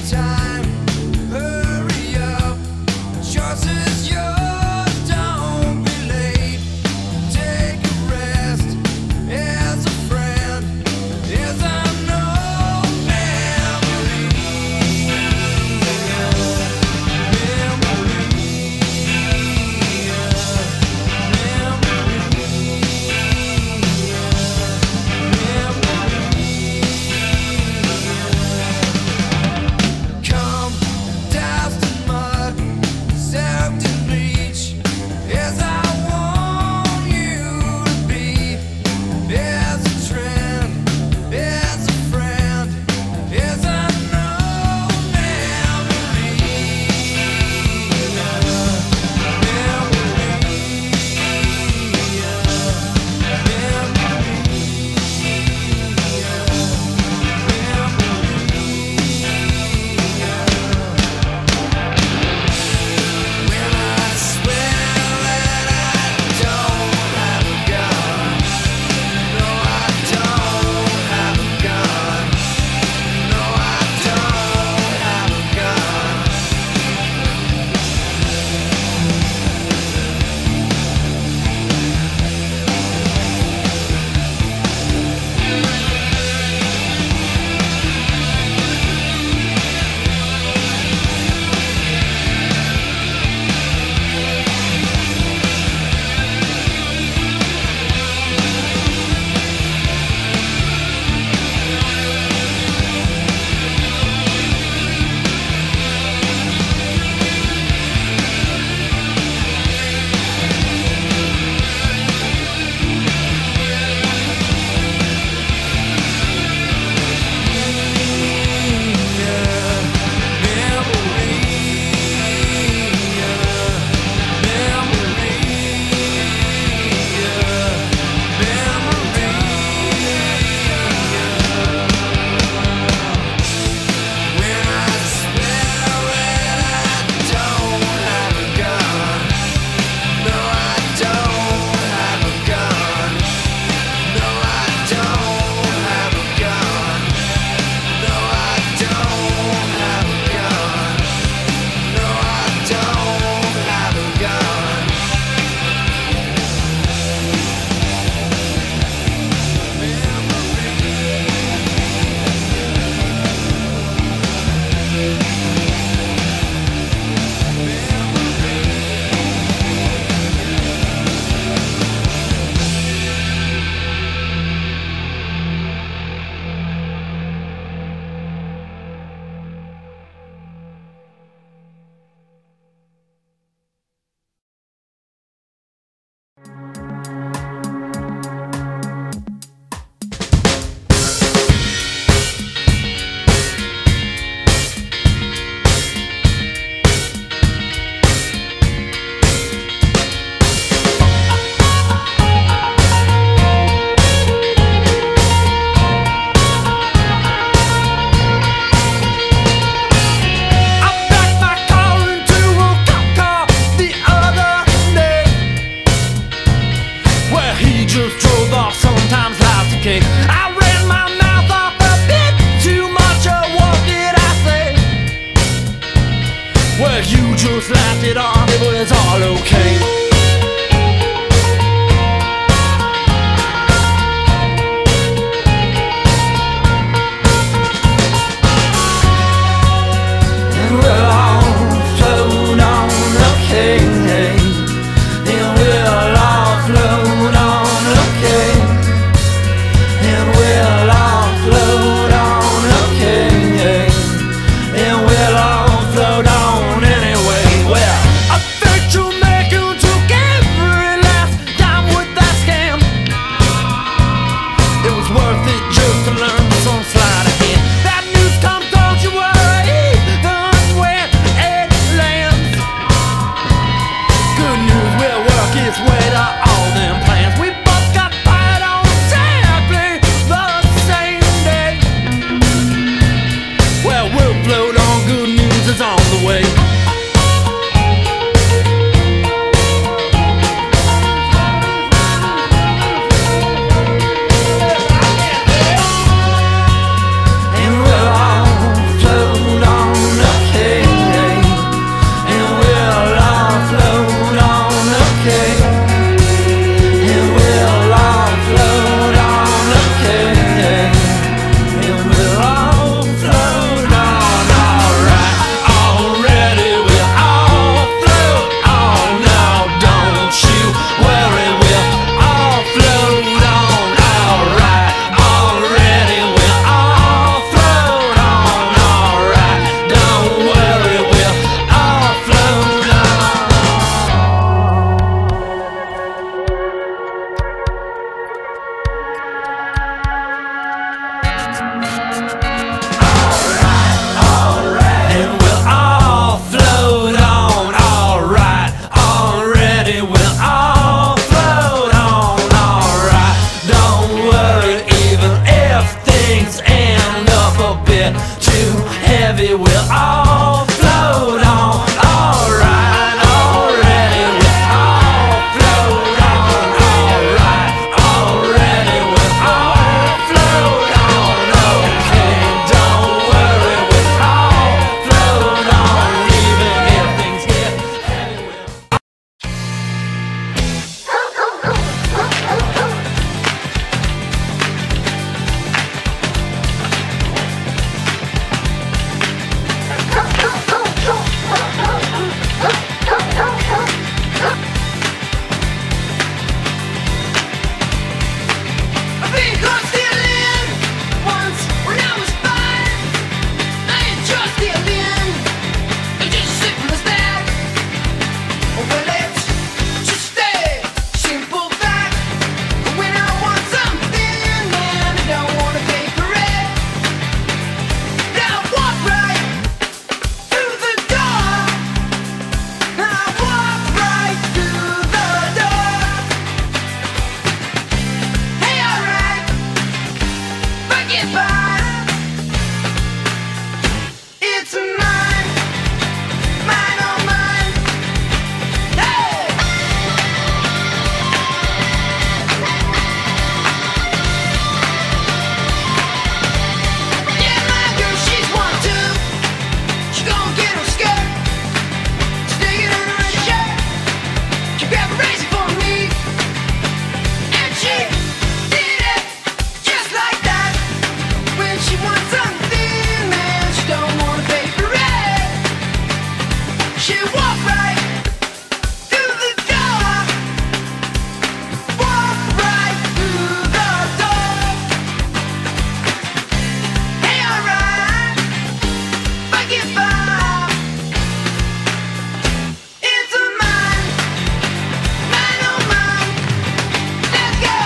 just laughed it off, it was all okay. we'll all float on. Alright, already we'll all float on. Alright, already we'll all float on. Okay, don't worry, we'll all float on. Even if things get heavy, I've been caught stealing once when I was 5. I ain't just stealing, it's just simple as that. Well, it's just a simple fact. When I want something and I don't wanna pay for it, I walk right through the door. I walk right through the door. Hey, alright, forget by. It's mine, mine, oh mine. Hey! Yeah, my girl, she's one too. She gon' get her skirt, stick it in her shirt. She grab a razor for me, and she did it just like that. When she wants something, man, she don't wanna pay for it. She walk right through the door. Walk right through the door. Hey, alright, forget Bob. It's a mine, mine, oh mine. Let's go.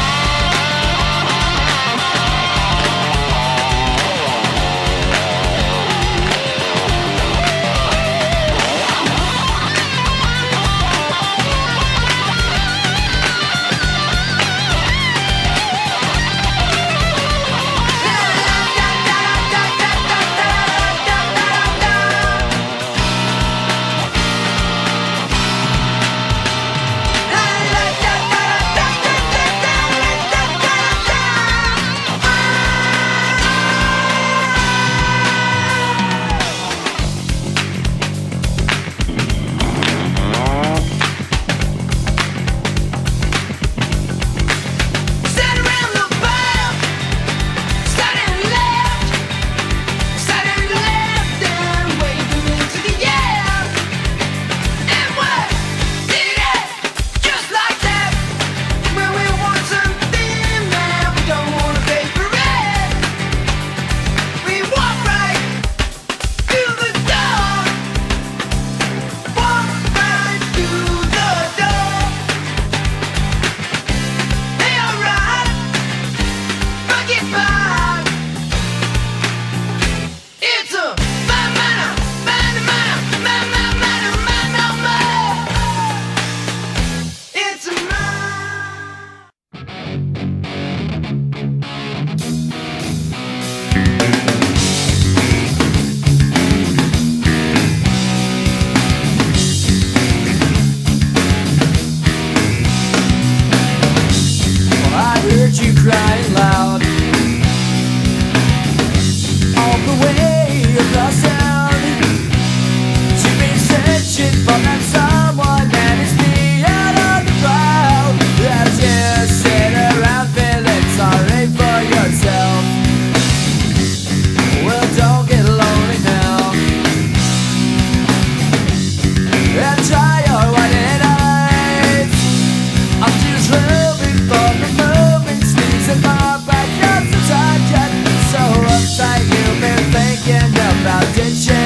Sat around the bar, starting left, and waving into the air. And what did it? Just like that. When we want something, man, we don't wanna pay for it. We walk right through the door. Walk right through the door. Hey, alright, forget Bob. It's a mine, mine, mine, mine, mine, mine, mine, mine, no more. It's a mine. well, I heard you crying loud all the way across town. You've been searching for that someone that is beyond on the crowd. As you sit around feeling sorry for yourself, well, don't get lonely now, and try your white eyes. I'm just hoping for the moment, sneezing my back, just a touch, so uptight you've been thinking about this shit.